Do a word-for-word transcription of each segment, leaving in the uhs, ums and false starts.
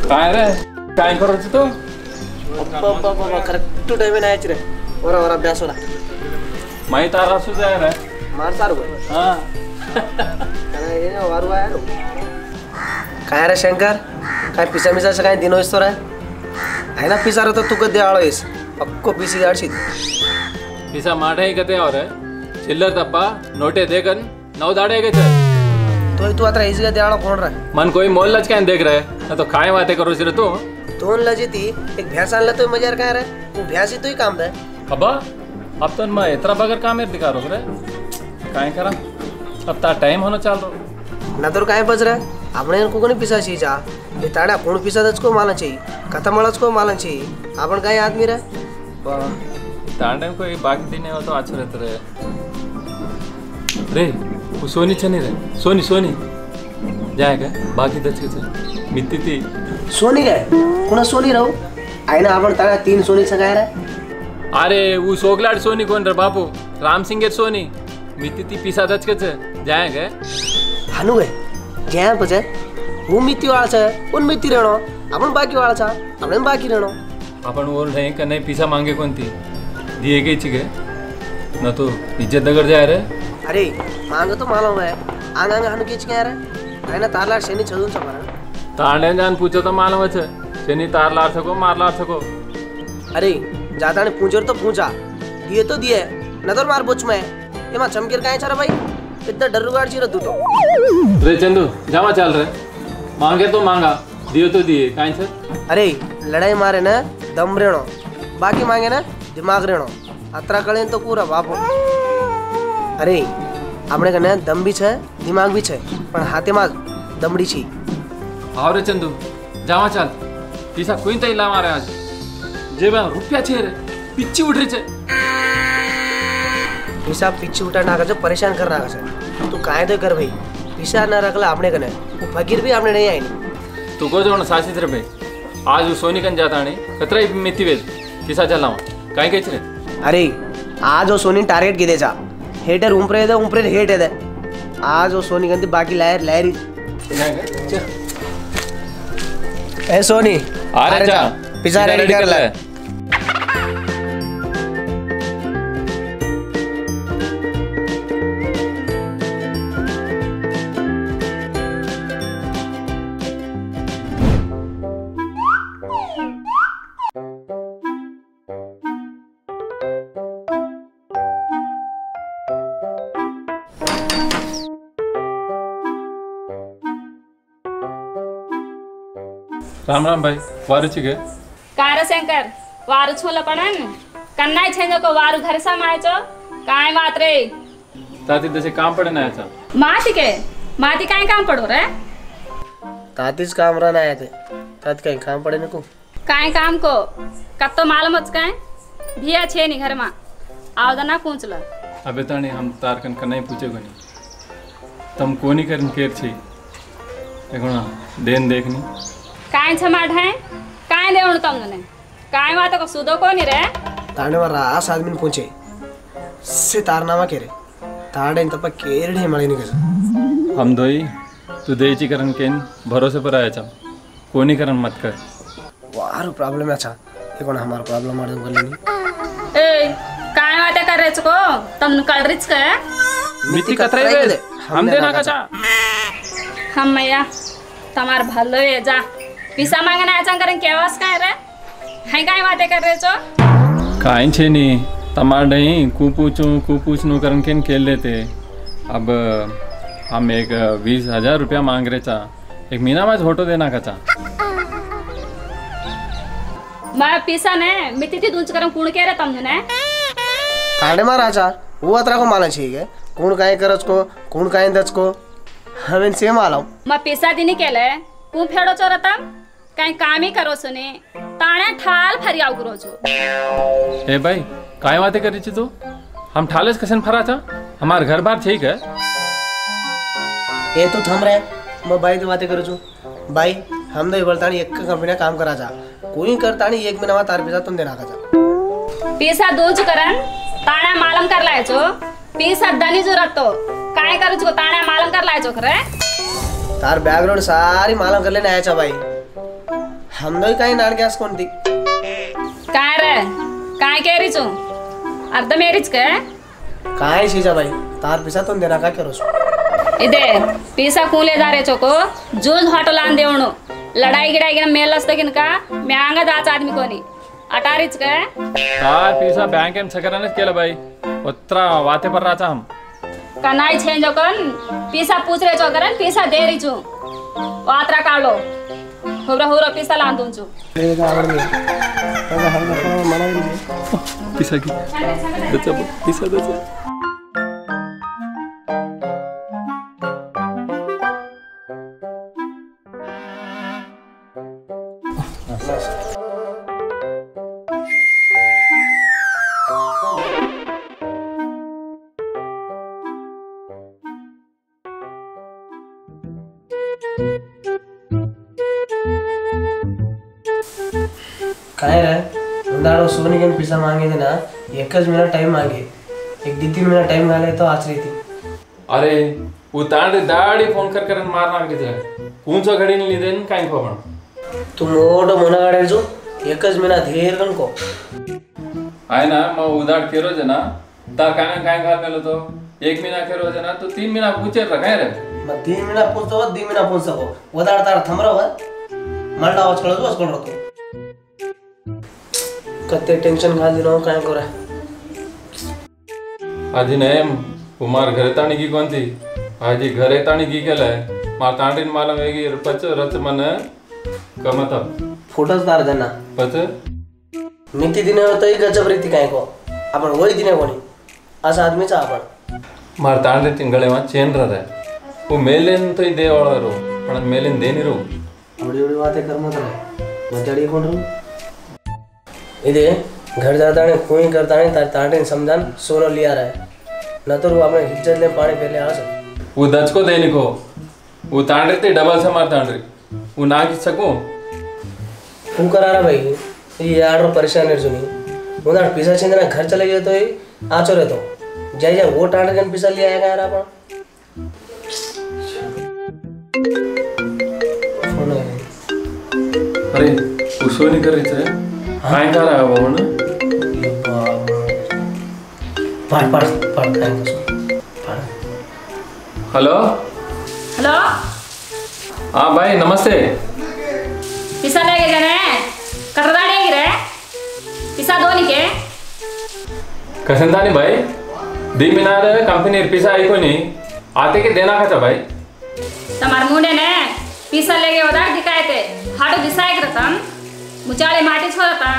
काय रे काय करायचं तू बाबा बाबा करेक्ट टाइम में आयच रे ओरा ओरा अभ्यास होला माहित आरा सु जाय रे मार सारू हां काय हे वारू आया नो काय रे शंकर काय पिसा मिसा से काय दिन होइस तो रे है ना पिसा रे तो तू कदे आळोइस पक्को पिसी आडशी पिसा माठे कते और चिल्लर तप्पा नोटे देकन नौ दाड़े के तो तू आता इसी का देआळो कोण रे मन कोई मोल लच काय देख रहे ना तो काय बातें करो सिरे तू दोन लजीती एक भैंस आणला तो मजार काय रे वो भैंस ही तो ही काम दे अब्बा अब तो मैं इतना बगर काम है दिखा रो रे काय करा अब ता टाइम होना चल रो ना तो काय बज रे આપણે को कोणी पिसा छी जा એ તાડા કોણ पिसा दच को मालन छी कथा मळच को मालन छी आपण काय आदमी रे तांडे कोई बाकी दिन हो तो अच्छा रहता रे रे वो सोनी छनी रे सोनी सोनी जाएगा बाकी दच के मित्ती थी सोनी काय कोणा सोनी राव आईना आपण ताड़ा तीन सोनी सगाय रे अरे वो सोगलाड सोनी कोण रे बापू राम सिंह सोनी मित्ती थी पिसा दच के जाएगा हानु गए ज्या बजे वो मित्ती वाला छे उन मित्ती रहणो आपण बाकी वाला छा आपण बाकी रहणो आपण बोल रहे कि नहीं पिसा मांगे कौन थी दिए गई छी न तो इज्जत दगड़ जाए रे अरे मांग तो मालूम है आंग आंग हनु किच क्या रे आईना तारला शनी चदून छ पर तांडे जान पूछो तो मालूम है शनी तार लार सको मार लार सको अरे जाता ने पूछर तो पूछा दिए तो दिए न तो मार बुच में एमा चमकीर काहे छरा भाई इतना डरुगाड़ छी रे तू तो रे चंदू जावा चल रे मांगे तो मांगा दिए तो दिए काहे छ अरे लड़ाई मारे ना दम रेणो बाकी मांगे ना दिमाग रेणो अत्रा कळे तो पूरा बापो अरे આપણે કને દમ બી છે દિમાગ બી છે પણ હાથેમાં દમડી છે આવ રે ચંદુ જાવા ચાલ પીસા કોઈ તઈ લા મારે આજ જેવા રૂપિયા છે રે पिच्ची उठ रही है पिसा पिच्ची उठा नाका जो परेशान कर नाका से तू काय दे कर भाई पिसा ना रखला आपने कने वो फकीर भी आपने नहीं आई तू को जो सासित रे भाई आज वो सोनी कन जाता ने कतरा मित्ती वेल पिसा चलावा काय कहछ रे अरे आज वो सोनी टारगेट गिदे जा हेटर उमरे दे उमरे हेट दे आज वो सोनी गंदी बाकी लायर लायरी ए सोनी आ रे जा पिसा रेडी कर ले राम राम भाई वारु छिके कार शंकर वारु छोला पड़न कन्नाई छेंजो को वारु घर सा मायचो काय बात रे ताती दसे काम पड़े ना आया माती के माती काय काम पड़ो रे तातीच काम रहना आए थे तात काय काम पड़े नको काय काम को कब तो मालूम मच काय भिया छे नी घर मा आवदा ना पूछला अबे ताणी हम तारकन कन्नाई पूछे कोनी तम कोनी करन केर छी एगोना देन देखनी काय छमाट है काय देवण तमने काय मात को सुदो कोनी रे तांडे वर आस आदमी पूछे से तारनामा केरे तांडे तप केरडे मळे निकस हम दोई तू देची करन केन भरोसे पर आया छ कोनी करन मत कर वारु प्रॉब्लम अच्छा ये कोन हमार प्रॉब्लम मार दम करलेनी ए काय माते कर रेच को तमन कल रिच के मिट्टी कतरे वे हम देना कचा हम मैया तमार भलो है जा पिसा मांगना आचा करन केवास काय रे है काय बाते कर रे छो काइन छे नी तमार नहीं कु पूछू कु पूछनु करन केन खेल लेते अब हम एक बीस हजार रुपया मांग रहे चा एक महीना में फोटो देना कचा मैं पिसा ने मिट्टी थी दूंच करन कुण के रे तमने ने तांडे मार आचा वो अतरा को माला छीगे कोण काय करच को कोण काय दच को हमें से मालूम मैं पिसा दिनी केले कु फेडो चोरता काय कामी करो सुने ताणे ठाल फरियाव करो छो ए भाई काय बातें करी छी तू हम ठालेस कसन फरा था हमार घर बार ठीक है ये तो थम रहे मैं भाई की बातें करू छु भाई हम दे बोलतानी एक कंपनी काम करा जा कोई करतानी एक महीना तार पिसा तुम देना का जा पिसा दोच करन ताणे मालूम कर लाय छो पिसा दनी जरूरत तो काय करू छो ताणे मालूम कर लाय छो रे तार बैकग्राउंड सारी मालूम कर लेने आया छा भाई हम दोई काही नाड गॅस कोणती काय रे काय केरीच अर्ध मेरीच के काय शीजा भाई तार पिसा तुम देना का करो इदे पीसा कूले जा रे चोको जूझ होटल आन देवणो लड़ाई गिड़ाई गिन मेल असतं किन का म्यांगा दाच आदमी कोणी अटारीच के काय पिसा बैंक एम सकरनच केलं बाई उतरा वाते पर राचा हम कनाई चेंज होकन पीसा पूछ रे चोकरन पीसा दे रही चू वात्रा काढलो हुरा हुरा पीसा लान दूंचू पिसा की दचा पिसा दचा काय रे उदाड़ो सोनी के पिसा मांगे थे ना एक मिनट टाइम मांगे एक दी तीन मिनट टाइम गाले तो आच रही थी अरे वो तांडे दाड़ी फोन कर कर मार नाक दिले कौन सा घड़ी नहीं देन काई खबर तुम ओडो मना गाड़े जो एक मिनट धेर गन को आहे ना मग उदाड केरो जना तार काय ना काय घाल मेलो तो एक महीना केरो जना तो तीन महीना पूछे रखाय रे मैं तीन मिनट पूछता हूँ दी मिनट पूछ सको उदाड़ तार थम रहा है मल्ला आवाज करो तो उसको रखो कत्ते टेंशन खा दी रहो काय कोरा आजी नेम कुमार घरे ताणी की कोणती आजी घरे ताणी की केलाय मा तांडीन मालम वेगी पच रच मन कमत फोटोज तार देना पच निती दिने होतई गजब रीती काय को आपण वही दिने कोणी असा आदमीचा आपण मार तांडे तिंगळे मा चेन रहे वो मेलेन तो दे वाळरो पण मेलेन देनी रो एवढी एवढी बातें कर मत रहे मजाड़ी कोण रू इदे घर जाता ने कोई करता नहीं तार तांडे समझान सोनो लिया रहा न तो रू अपने इज्जत ले पानी पहले आ सक वो दच को देनी को वो तांडे ते डबल से मार तांडे वो ना की सकूं तू करा रहा भाई ये यार परेशान है सुनी उधर पिसा छिंदना घर चले गए तो ये आचो रहे तो जाई जा वो टांडे कन पिसा लिया आएगा यार अपन फोन है अरे उसो नहीं कर रही थे काय कर रहा है वो ना ये बाप पढ़ पढ़ पढ़ काय तो पढ़ हेलो हेलो हाँ भाई नमस्ते पिसा लेके जाने कटदाड़ी गिरे पिसा दोनी के कसंतानी भाई दी मिनार कंपनी पिसा आई कोनी आते के देना था भाई तमार मुंडे ने पिसा लेके उधर दिखाए थे हाटो दिसाए के रतन मुचाले माटी छोड़ा था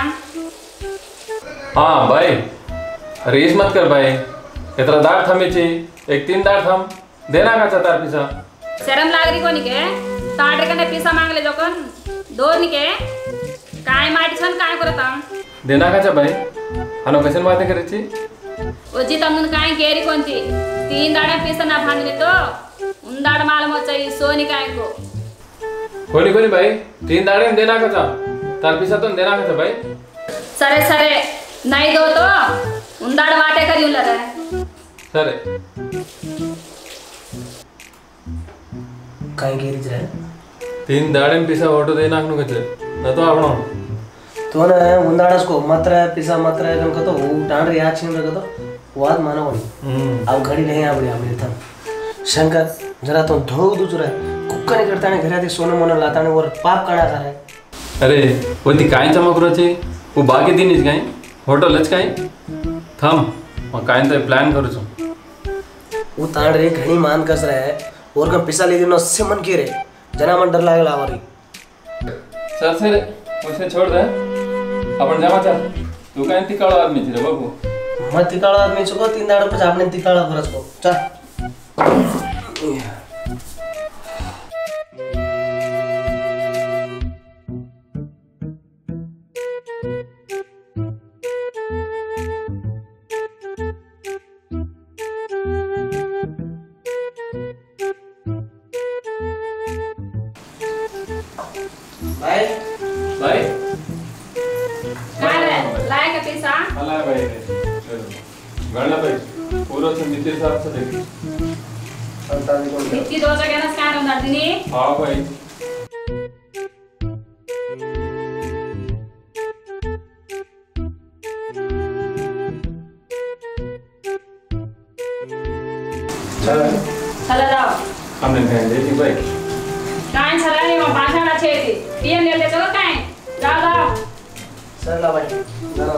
हाँ भाई रेस मत कर भाई इतना दार थमे ची एक तीन दार थम देना का चाहता पिसा शर्म लाग रही कोनी के ताटे कने पिसा मांग ले जोकन दो निके काय माटी छन काय करता देना का चा भाई हनो कैसे बातें करे ची ओजी तमुन काय केरी कोणती तीन दाडे पिसा ना भांगले तो उंदाड मालूम होचई सोनी काय को कोनी कोनी भाई तीन दाड़े देना का चा तार पिसा तो देना का चा भाई सरे सरे नहीं दो तो उंदाड वाटे करी उला रे सरे काय गेरी जाए तीन दाड़े पिसा ऑटो देना कनु कचे न तो आपनो तो ना उंदाड़स को मात्र पिसा मात्र कन को तो वो टांड रे आछिन रे को तो वाद मानो कोनी हम्म अब घड़ी नहीं आ बड़ी हमने था शंकर जरा तो धोग दूच रहा कुक्का नहीं करता ने घराती सोना मोना लाता ने और पाप काढा कर है अरे वो ती काय चमक रो ची वो बाकी दिन इस काय होटल लच काय थम मैं काय तो प्लान करू छु वो तांड रे घणी मान कस रहा है और का पिसा ले दिनो से मन की रे जना मन डर लागला आवारी सर सर मुझे छोड़ दे अपन जामा चल तू काय तिकाळो आदमी छी रे बाबू मत तिकाळा आदमी छको तीन दाड़ पर आपने तिकाळा फरस को चल भाई भाई काय रे लाए के पिसा हला भाई गणना भाई पूरा से मित्र साहब से देखी संतानी को इतनी दो जगह ना स्कैन होना दिनी हां भाई चला जाओ हमने कहीं देती भाई काय चला नहीं वहाँ पाँच आना छः थी पीएम ले लेते हो काय जाओ जाओ સરલા ભાઈ ના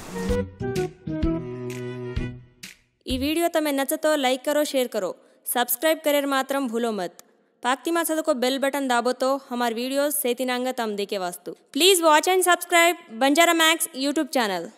ಈ ವಿಡಿಯೋ તમે નચે તો લાઈક કરો શેર કરો સબસ્ક્રાઇબ કરે માત્રમ ભૂલો મત પાકતીમાં સદકો બેલ બટન દાબો તો हमार वीडियोस सेतिनांग तम देखे वास्तु please watch and subscribe Banjara max YouTube channel.